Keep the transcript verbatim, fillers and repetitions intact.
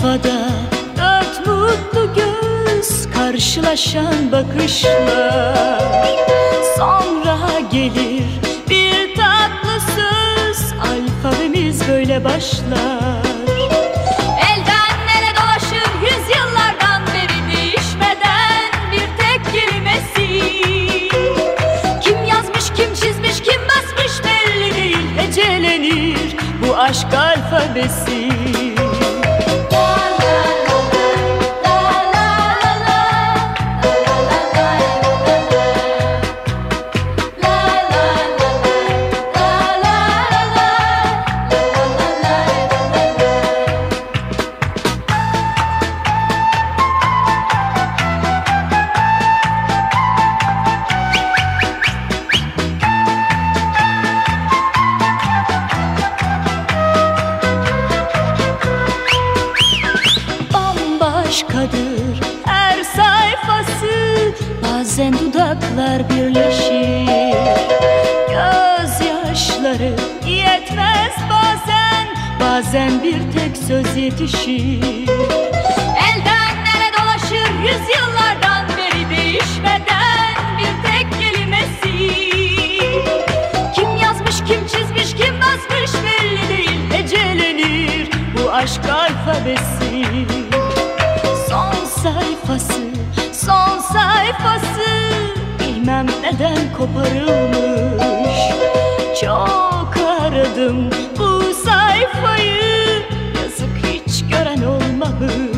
sayfada dört mutlu göz, karşılaşan bakışlar. Sonra gelir bir tatlı söz, alfabemiz böyle başlar. Elden ele dolaşır yüzyıllardan beri değişmeden bir tek kelimesi. Kim yazmış, kim çizmiş, kim basmış belli değil, hecelenir bu aşk alfabesi. Başkadır her sayfası, bazen dudaklar birleşir. Gözyaşları yetmez bazen, bazen bir tek söz yetişir. Elden ele dolaşır yüzyıllardan beri değişmeden bir tek kelimesi. Kim yazmış, kim çizmiş, kim basmış belli değil, hecelenir bu aşk alfabesi. Son sayfası, son sayfası, bilmem neden koparılmış. Çok aradım bu sayfayı, yazık hiç gören olmamış.